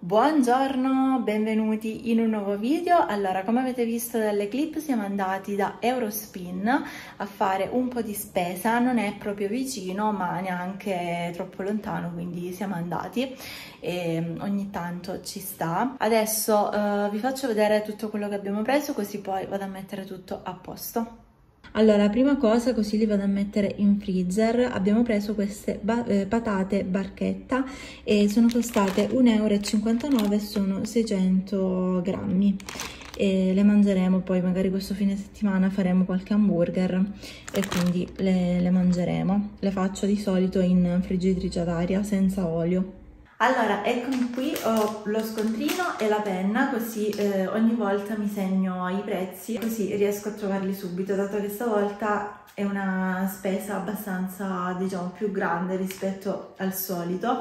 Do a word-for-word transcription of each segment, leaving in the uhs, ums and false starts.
Buongiorno, benvenuti in un nuovo video. Allora, come avete visto dalle clip, siamo andati da Eurospin a fare un po' di spesa. Non è proprio vicino, ma neanche troppo lontano, quindi siamo andati e ogni tanto ci sta. Adesso uh, vi faccio vedere tutto quello che abbiamo preso, così poi vado a mettere tutto a posto. Allora, prima cosa, così li vado a mettere in freezer, abbiamo preso queste ba eh, patate barchetta e sono costate un euro e cinquantanove e sono seicento grammi. E le mangeremo poi, magari questo fine settimana faremo qualche hamburger e quindi le, le mangeremo. Le faccio di solito in friggitrice ad aria senza olio. Allora, eccomi qui, ho lo scontrino e la penna, così eh, ogni volta mi segno i prezzi, così riesco a trovarli subito, dato che stavolta è una spesa abbastanza, diciamo, più grande rispetto al solito.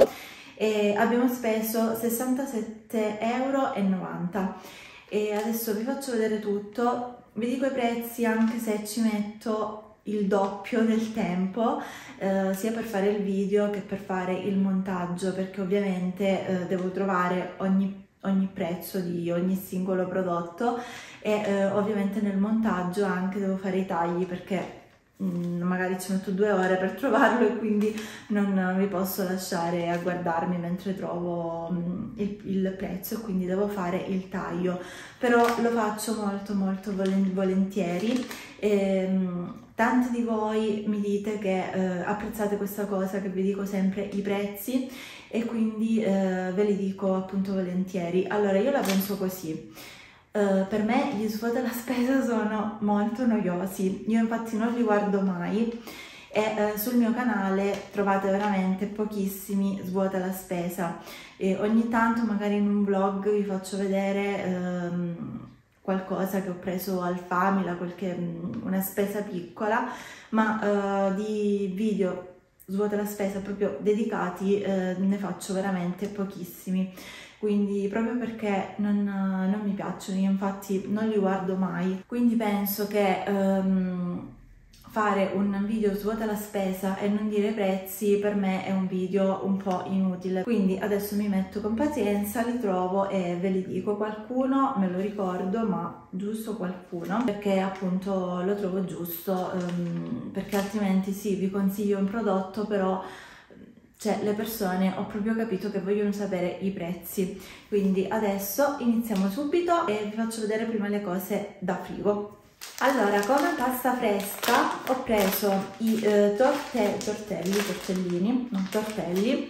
E abbiamo speso sessantasette euro e novanta e adesso vi faccio vedere tutto, vi dico i prezzi anche se ci metto il doppio del tempo, eh, sia per fare il video che per fare il montaggio, perché ovviamente eh, devo trovare ogni, ogni prezzo di ogni singolo prodotto e eh, ovviamente nel montaggio anche devo fare i tagli, perché mh, magari ci metto due ore per trovarlo e quindi non vi posso lasciare a guardarmi mentre trovo mh, il, il prezzo, e quindi devo fare il taglio, però lo faccio molto molto volentieri. E, mh, tanti di voi mi dite che eh, apprezzate questa cosa, che vi dico sempre i prezzi, e quindi eh, ve li dico appunto volentieri. Allora, io la penso così. Uh, per me gli svuota la spesa sono molto noiosi, io infatti non li guardo mai e uh, sul mio canale trovate veramente pochissimi svuota la spesa e ogni tanto magari in un vlog vi faccio vedere um, qualcosa che ho preso al Famila, qualche, una spesa piccola, ma uh, di video svuota la spesa proprio dedicati uh, ne faccio veramente pochissimi. Quindi proprio perché non, non mi piacciono, io infatti non li guardo mai, quindi penso che um, fare un video svuota la spesa e non dire i prezzi per me è un video un po' inutile, quindi adesso mi metto con pazienza, li trovo e ve li dico. Qualcuno me lo ricordo, ma giusto qualcuno, perché appunto lo trovo giusto, um, perché altrimenti sì, vi consiglio un prodotto, però cioè le persone ho proprio capito che vogliono sapere i prezzi, quindi adesso iniziamo subito e vi faccio vedere prima le cose da frigo. Allora, come pasta fresca ho preso i eh, torte, tortelli, tortellini, no, tortelli,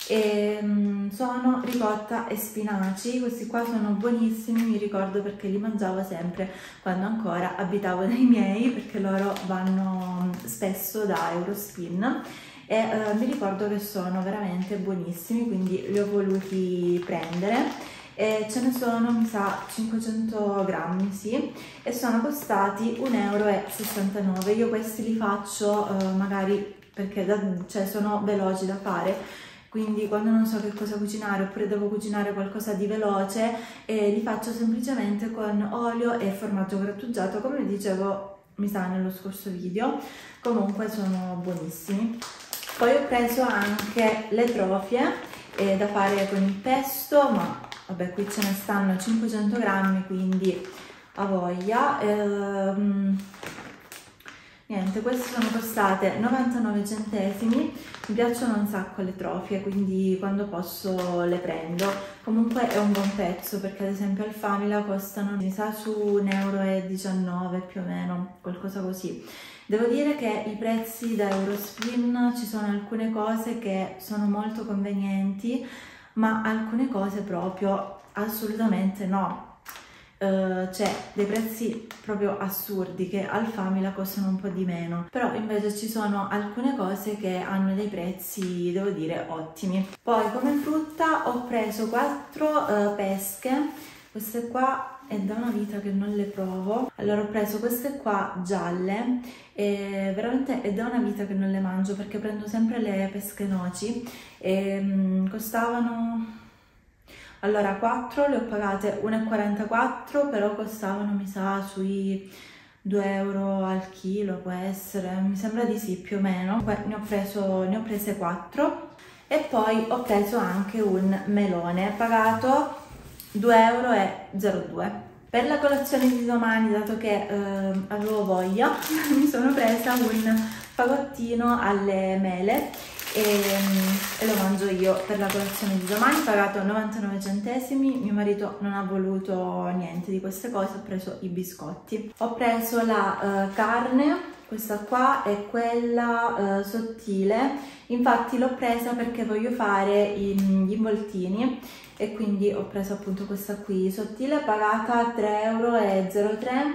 e um, sono ricotta e spinaci. Questi qua sono buonissimi, mi ricordo perché li mangiavo sempre quando ancora abitavo dai miei, perché loro vanno spesso da Eurospin. E eh, mi ricordo che sono veramente buonissimi, quindi li ho voluti prendere e ce ne sono, mi sa, cinquecento grammi, sì, e sono costati un euro e sessantanove. Io questi li faccio eh, magari perché da, cioè, sono veloci da fare, quindi quando non so che cosa cucinare oppure devo cucinare qualcosa di veloce eh, li faccio semplicemente con olio e formaggio grattugiato, come dicevo mi sa nello scorso video. Comunque sono buonissimi. Poi ho preso anche le trofie eh, da fare con il pesto, ma vabbè, qui ce ne stanno cinquecento grammi, quindi a voglia. Ehm, niente, queste sono costate novantanove centesimi, mi piacciono un sacco le trofie, quindi quando posso le prendo. Comunque è un buon pezzo, perché ad esempio al Famila costano, mi sa, su un euro e diciannove più o meno, qualcosa così. Devo dire che i prezzi da Eurospin, ci sono alcune cose che sono molto convenienti, ma alcune cose proprio assolutamente no. Uh, c'è dei prezzi proprio assurdi che al Famila costano un po' di meno, però invece ci sono alcune cose che hanno dei prezzi, devo dire, ottimi. Poi come frutta ho preso quattro uh, pesche, queste qua è da una vita che non le provo. Allora ho preso queste qua gialle e veramente è da una vita che non le mangio, perché prendo sempre le pesche noci e um, costavano, allora quattro le ho pagate uno e quarantaquattro, però costavano mi sa sui due euro al chilo, può essere, mi sembra di sì più o meno. Ne ho, preso, ne ho prese quattro E poi ho preso anche un melone, pagato due euro e zero due. Per la colazione di domani, dato che eh, avevo voglia, mi sono presa un fagottino alle mele e, e lo mangio io per la colazione di domani, pagato novantanove centesimi. Mio marito non ha voluto niente di queste cose, ho preso i biscotti. Ho preso la uh, carne, questa qua è quella uh, sottile, infatti l'ho presa perché voglio fare i, gli involtini e quindi ho preso appunto questa qui sottile, pagata tre euro e zero tre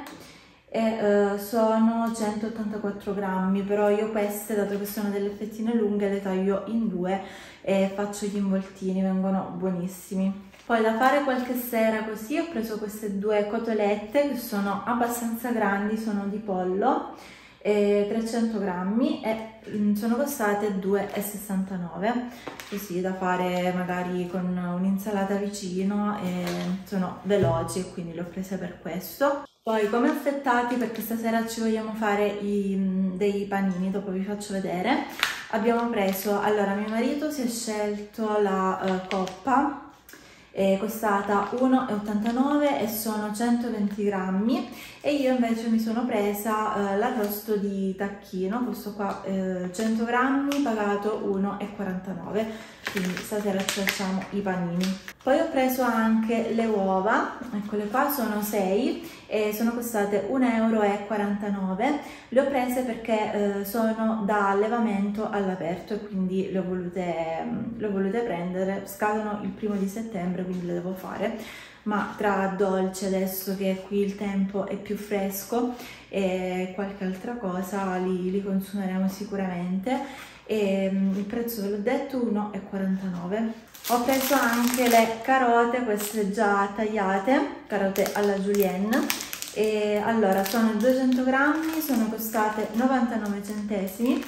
e uh, sono centottantaquattro grammi, però io queste, dato che sono delle fettine lunghe, le taglio in due e faccio gli involtini, vengono buonissimi. Poi da fare qualche sera così ho preso queste due cotolette che sono abbastanza grandi, sono di pollo, e trecento grammi e sono costate due e sessantanove, così da fare magari con un'insalata vicino, e sono veloci e quindi le ho prese per questo. Poi come affettati, perché stasera ci vogliamo fare i, dei panini, dopo vi faccio vedere, abbiamo preso, allora mio marito si è scelto la uh, coppa, è costata uno e ottantanove e sono centoventi grammi, e io invece mi sono presa eh, l'arrosto di tacchino, questo qua eh, cento grammi, pagato uno e quarantanove, quindi stasera ci facciamo i panini. Poi ho preso anche le uova, eccole qua, sono sei e sono costate un euro e quarantanove. Le ho prese perché eh, sono da allevamento all'aperto e quindi le ho volute, le ho volute prendere, scadono il primo di settembre, quindi le devo fare, ma tra dolce, adesso che qui il tempo è più fresco, e qualche altra cosa li, li consumeremo sicuramente. E il prezzo ve l'ho detto, uno e quarantanove. Ho preso anche le carote, queste già tagliate, carote alla julienne, e allora sono duecento grammi, sono costate novantanove centesimi,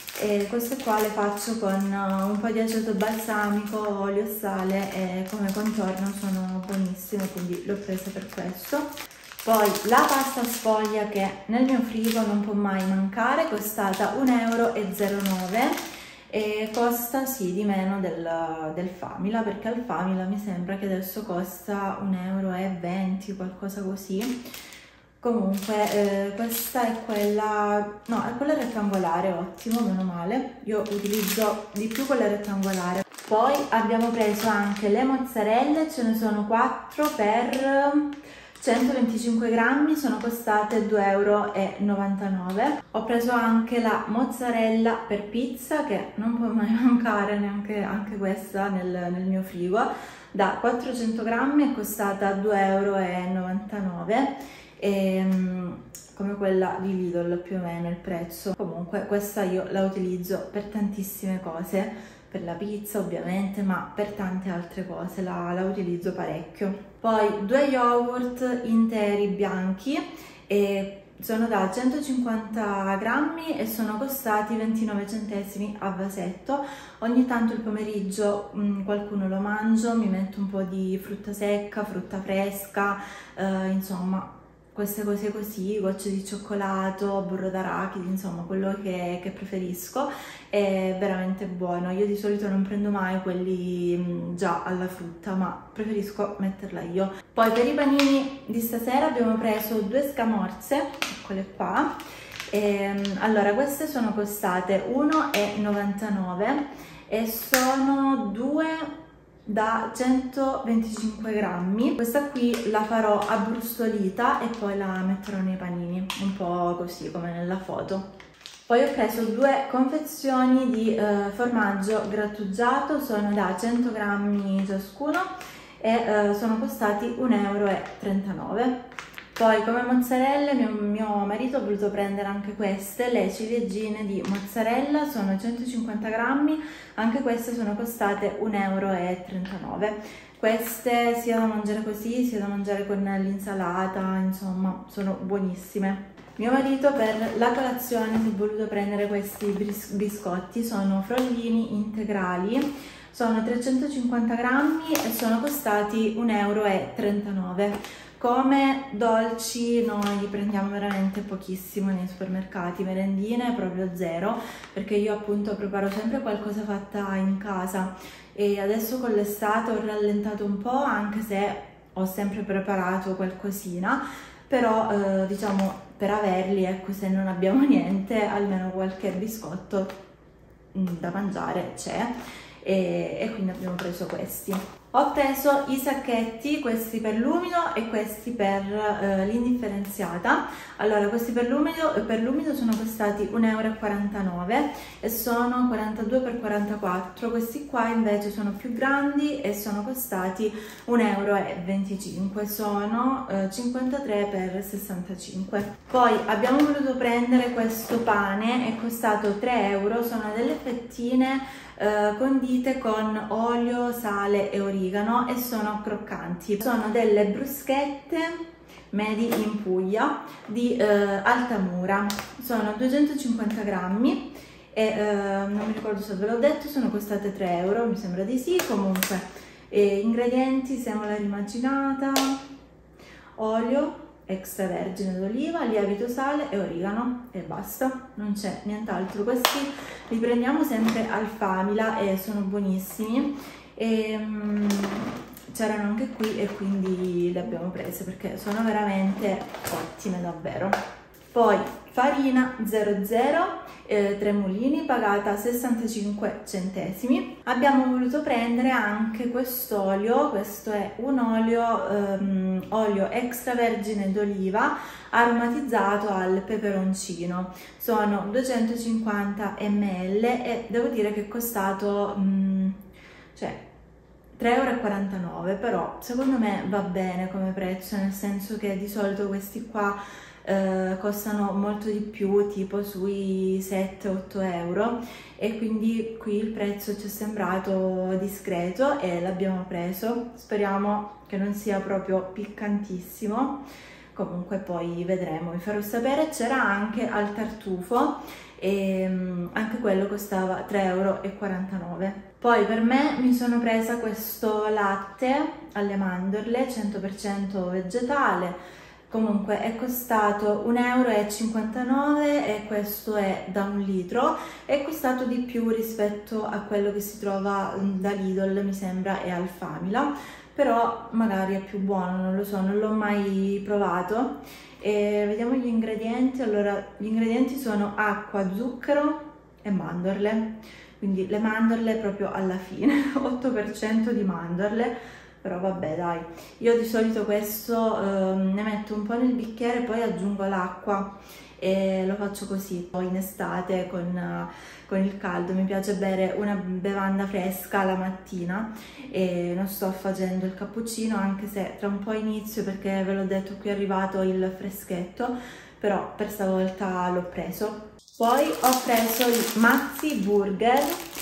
e queste qua le faccio con un po' di aceto balsamico, olio e sale, e come contorno sono buonissime, quindi le ho prese per questo. Poi la pasta sfoglia, che nel mio frigo non può mai mancare, è costata un euro e zero nove e costa sì di meno del, del Famila, perché al Famila mi sembra che adesso costa un euro e venti, qualcosa così. Comunque eh, questa è quella, no, è quella rettangolare, ottimo, meno male, io utilizzo di più quella rettangolare. Poi abbiamo preso anche le mozzarelle, ce ne sono quattro per centoventicinque grammi, sono costate due euro e novantanove. Ho preso anche la mozzarella per pizza, che non può mai mancare, neanche anche questa nel, nel mio frigo, da quattrocento grammi, è costata due euro e novantanove. E, come quella di Lidl più o meno il prezzo. Comunque questa io la utilizzo per tantissime cose, per la pizza ovviamente, ma per tante altre cose la, la utilizzo parecchio. Poi due yogurt interi bianchi, e sono da centocinquanta grammi e sono costati ventinove centesimi a vasetto. Ogni tanto il pomeriggio mh, qualcuno lo mangio, mi metto un po' di frutta secca, frutta fresca, eh, insomma queste cose così, gocce di cioccolato, burro d'arachidi, insomma quello che, che preferisco. È veramente buono. Io di solito non prendo mai quelli già alla frutta, ma preferisco metterla io. Poi per i panini di stasera abbiamo preso due scamorze, eccole qua. E, allora queste sono costate uno e novantanove e sono due da centoventicinque grammi. Questa qui la farò abbrustolita e poi la metterò nei panini, un po' così come nella foto. Poi ho preso due confezioni di eh, formaggio grattugiato, sono da cento grammi ciascuno e eh, sono costati un euro e trentanove. Poi come mozzarelle mio, mio marito ha voluto prendere anche queste, le ciliegine di mozzarella, sono centocinquanta grammi, anche queste sono costate un euro e trentanove. Queste sia da mangiare così, sia da mangiare con l'insalata, insomma sono buonissime. Mio marito per la colazione si è voluto prendere questi biscotti, sono frollini integrali, sono trecentocinquanta grammi e sono costati un euro e trentanove. Come dolci noi li prendiamo veramente pochissimo nei supermercati, merendine proprio zero, perché io appunto preparo sempre qualcosa fatta in casa e adesso con l'estate ho rallentato un po', anche se ho sempre preparato qualcosina, però eh, diciamo per averli, ecco, se non abbiamo niente, almeno qualche biscotto mh, da mangiare c'è. E, e quindi abbiamo preso questi. Ho preso i sacchetti, questi per l'umido e questi per eh, l'indifferenziata. Allora, questi per l'umido, per l'umido sono costati un euro e quarantanove e sono quarantadue per quarantaquattro. Questi qua invece sono più grandi e sono costati un euro e venticinque, sono eh, cinquantatré per sessantacinque. Poi abbiamo voluto prendere questo pane, è costato tre euro, sono delle fettine Uh, condite con olio, sale e origano e sono croccanti. Sono delle bruschette made in Puglia di uh, Altamura, sono duecentocinquanta grammi e uh, non mi ricordo se ve l'ho detto, sono costate tre euro, mi sembra di sì. Comunque e ingredienti: semola rimacinata, olio extravergine d'oliva, lievito, sale e origano e basta, non c'è nient'altro. Questi li prendiamo sempre al Famila e sono buonissimi e um, c'erano anche qui e quindi le abbiamo prese perché sono veramente ottime davvero. Poi farina zero zero, eh, tre mulini, pagata sessantacinque centesimi. Abbiamo voluto prendere anche quest'olio, questo è un olio, um, olio extravergine d'oliva aromatizzato al peperoncino, sono duecentocinquanta millilitri e devo dire che è costato um, cioè tre euro e quarantanove, però secondo me va bene come prezzo, nel senso che di solito questi qua eh, costano molto di più, tipo sui sette otto euro, e quindi qui il prezzo ci è sembrato discreto e l'abbiamo preso. Speriamo che non sia proprio piccantissimo, comunque poi vedremo, vi farò sapere. C'era anche al tartufo e anche quello costava tre euro e quarantanove. Poi per me mi sono presa questo latte alle mandorle cento per cento vegetale, comunque è costato un euro e cinquantanove e questo è da un litro, è costato di più rispetto a quello che si trova da Lidl, mi sembra, e al Famila, però magari è più buono, non lo so, non l'ho mai provato. E vediamo gli ingredienti. Allora, gli ingredienti sono acqua, zucchero e mandorle, quindi le mandorle proprio alla fine, otto per cento di mandorle, però vabbè dai, io di solito questo eh, ne metto un po' nel bicchiere, poi aggiungo l'acqua e lo faccio così. Poi in estate con, con il caldo mi piace bere una bevanda fresca la mattina e non sto facendo il cappuccino, anche se tra un po' inizio, perché ve l'ho detto, qui è arrivato il freschetto, però per stavolta l'ho preso. Poi ho preso i Mazzi Burger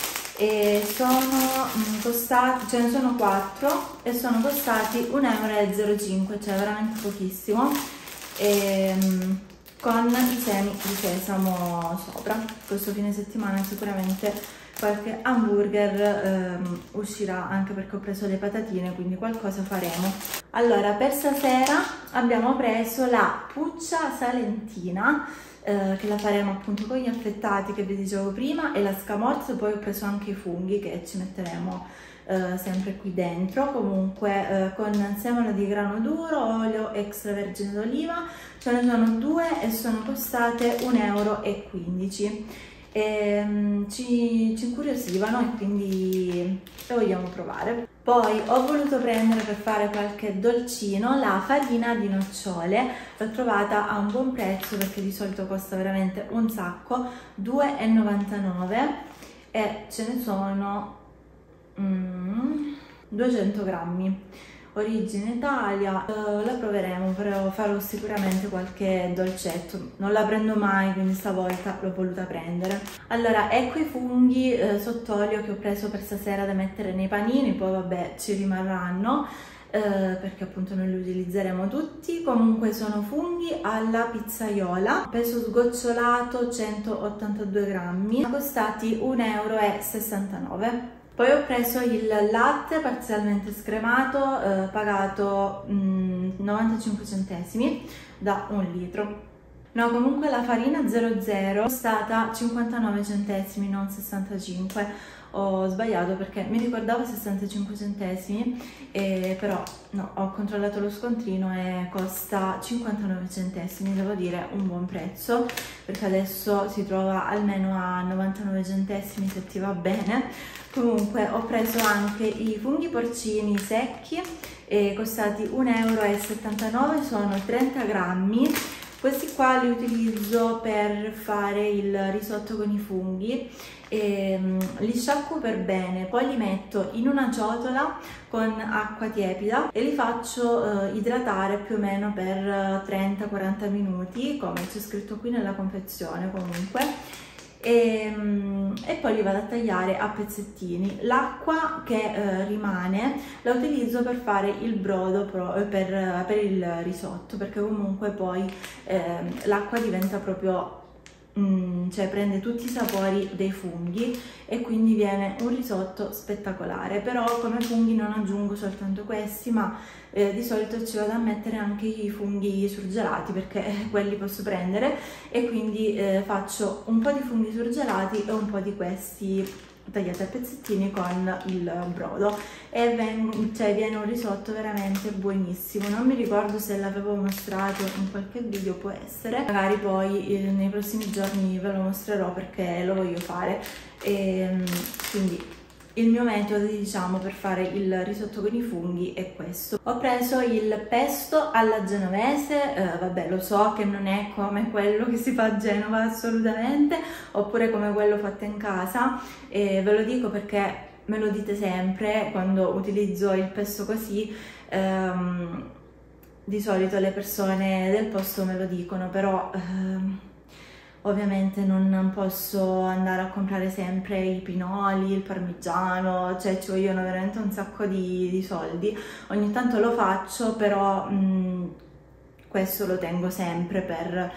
e sono costati, ce ne sono quattro e sono costati un euro e zero cinque, cioè veramente pochissimo, e, con i semi di sesamo sopra. Questo fine settimana sicuramente qualche hamburger ehm, uscirà, anche perché ho preso le patatine, quindi qualcosa faremo. Allora, per stasera abbiamo preso la puccia salentina, eh, che la faremo appunto con gli affettati che vi dicevo prima, e la scamorza. Poi ho preso anche i funghi che ci metteremo eh, sempre qui dentro. Comunque eh, con semola di grano duro, olio extravergine d'oliva, ce ne sono due e sono costate un euro e quindici. E, um, ci, ci incuriosivano e quindi le vogliamo provare. Poi ho voluto prendere per fare qualche dolcino la farina di nocciole, l'ho trovata a un buon prezzo perché di solito costa veramente un sacco, due e novantanove, e ce ne sono mm, duecento grammi. Origine Italia, uh, la proveremo, però farò sicuramente qualche dolcetto, non la prendo mai, quindi stavolta l'ho voluta prendere. Allora, ecco i funghi uh, sott'olio che ho preso per stasera da mettere nei panini, poi vabbè ci rimarranno uh, perché appunto non li utilizzeremo tutti. Comunque sono funghi alla pizzaiola, peso sgocciolato centottantadue grammi, costati un euro e sessantanove. Poi ho preso il latte parzialmente scremato, eh, pagato mh, novantacinque centesimi da un litro. No, comunque la farina zero zero è stata cinquantanove centesimi, non sessantacinque. Ho sbagliato perché mi ricordavo sessantacinque centesimi, eh, però no, ho controllato lo scontrino e costa cinquantanove centesimi, devo dire un buon prezzo, perché adesso si trova almeno a novantanove centesimi se ti va bene. Comunque ho preso anche i funghi porcini secchi, eh, costati un euro e settantanove, sono trenta grammi. Questi qua li utilizzo per fare il risotto con i funghi, e, um, li sciacquo per bene, poi li metto in una ciotola con acqua tiepida e li faccio uh, idratare più o meno per trenta quaranta minuti, come c'è scritto qui nella confezione comunque. E, e poi li vado a tagliare a pezzettini. L'acqua che eh, rimane la utilizzo per fare il brodo pro, per, per il risotto, perché comunque poi eh, l'acqua diventa proprio mm, cioè prende tutti i sapori dei funghi e quindi viene un risotto spettacolare. Però come funghi non aggiungo soltanto questi, ma Eh, di solito ci vado a mettere anche i funghi surgelati, perché eh, quelli posso prendere, e quindi eh, faccio un po' di funghi surgelati e un po' di questi tagliati a pezzettini con il brodo e ven cioè viene un risotto veramente buonissimo. Non mi ricordo se l'avevo mostrato in qualche video, può essere, magari poi eh, nei prossimi giorni ve lo mostrerò perché lo voglio fare. E quindi il mio metodo, diciamo, per fare il risotto con i funghi è questo. Ho preso il pesto alla genovese, eh, vabbè, lo so che non è come quello che si fa a Genova assolutamente, oppure come quello fatto in casa, e ve lo dico perché me lo dite sempre quando utilizzo il pesto così. ehm, di solito le persone del posto me lo dicono, però ehm, ovviamente non posso andare a comprare sempre i pinoli, il parmigiano, cioè ci vogliono veramente un sacco di, di soldi. Ogni tanto lo faccio, però mh, questo lo tengo sempre per,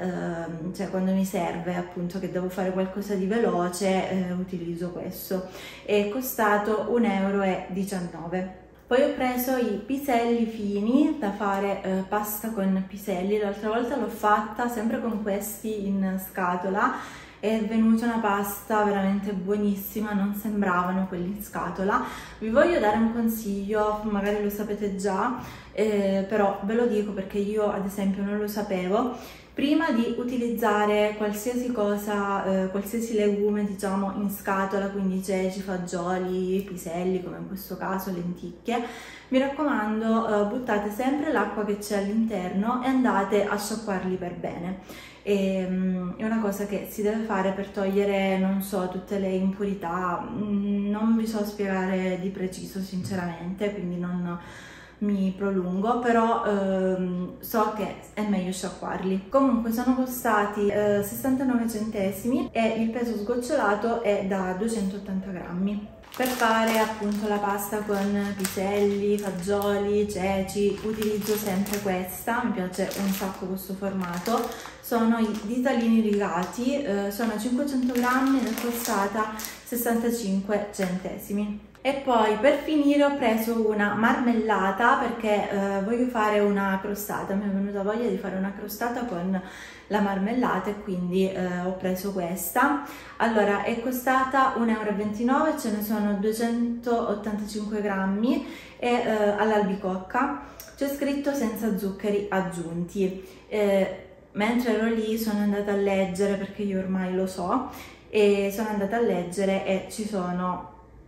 eh, cioè quando mi serve appunto che devo fare qualcosa di veloce, eh, utilizzo questo. È costato un euro e diciannove. Poi ho preso i piselli fini da fare eh, pasta con piselli. L'altra volta l'ho fatta sempre con questi in scatola, è venuta una pasta veramente buonissima, non sembravano quelli in scatola. Vi voglio dare un consiglio, magari lo sapete già, eh, però ve lo dico perché io ad esempio non lo sapevo. Prima di utilizzare qualsiasi cosa, eh, qualsiasi legume, diciamo, in scatola, quindi ceci, fagioli, piselli, come in questo caso lenticchie, mi raccomando, eh, buttate sempre l'acqua che c'è all'interno e andate a sciacquarli per bene. E, um, è una cosa che si deve fare per togliere, non so, tutte le impurità. Mm, non vi so spiegare di preciso sinceramente, quindi non mi prolungo, però ehm, so che è meglio sciacquarli. Comunque sono costati eh, sessantanove centesimi e il peso sgocciolato è da duecentottanta grammi. Per fare appunto la pasta con piselli, fagioli, ceci, utilizzo sempre questa, mi piace un sacco questo formato. Sono i ditalini rigati, eh, sono cinquecento grammi ed è costata sessantacinque centesimi. E poi per finire ho preso una marmellata perché eh, voglio fare una crostata, mi è venuta voglia di fare una crostata con la marmellata e quindi eh, ho preso questa. Allora è costata un euro e ventinove, ce ne sono duecentottantacinque grammi e eh, all'albicocca, c'è scritto senza zuccheri aggiunti. Eh, mentre ero lì sono andata a leggere, perché io ormai lo so, e sono andata a leggere e ci sono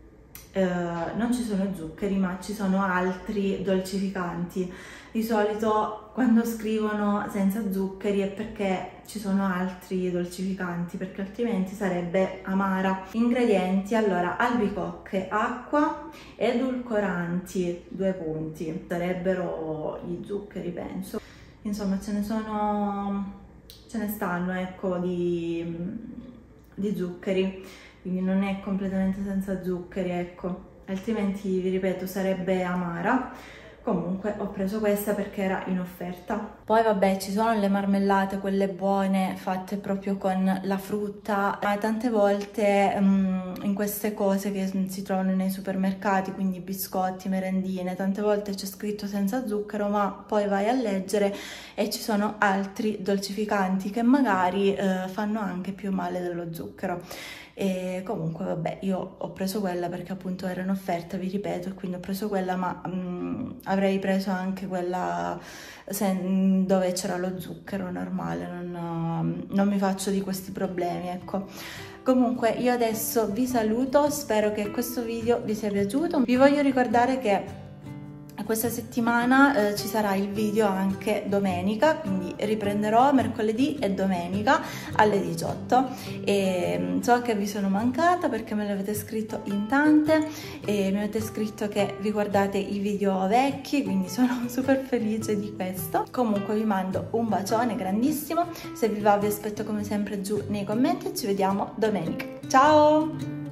Uh, non ci sono zuccheri, ma ci sono altri dolcificanti. Di solito quando scrivono senza zuccheri è perché ci sono altri dolcificanti, perché altrimenti sarebbe amara. Ingredienti: allora, albicocche, acqua, edulcoranti, due punti, sarebbero gli zuccheri penso. Insomma ce ne sono, ce ne stanno, ecco, di, di zuccheri. Quindi non è completamente senza zuccheri, ecco, altrimenti vi ripeto sarebbe amara. Comunque ho preso questa perché era in offerta. Poi vabbè, ci sono le marmellate, quelle buone, fatte proprio con la frutta. Ma tante volte um, in queste cose che si trovano nei supermercati, quindi biscotti, merendine, tante volte c'è scritto senza zucchero, ma poi vai a leggere e ci sono altri dolcificanti che magari eh, fanno anche più male dello zucchero. E comunque vabbè, io ho preso quella perché appunto era in offerta, vi ripeto, e quindi ho preso quella, ma um, avrei preso anche quella se, dove c'era lo zucchero normale, non, non mi faccio di questi problemi, ecco. Comunque io adesso vi saluto, spero che questo video vi sia piaciuto. Vi voglio ricordare che questa settimana eh, ci sarà il video anche domenica, quindi riprenderò mercoledì e domenica alle diciotto. E so che vi sono mancata perché me l'avete scritto in tante e mi avete scritto che vi guardate i video vecchi, quindi sono super felice di questo. Comunque vi mando un bacione grandissimo, se vi va vi aspetto come sempre giù nei commenti e ci vediamo domenica. Ciao!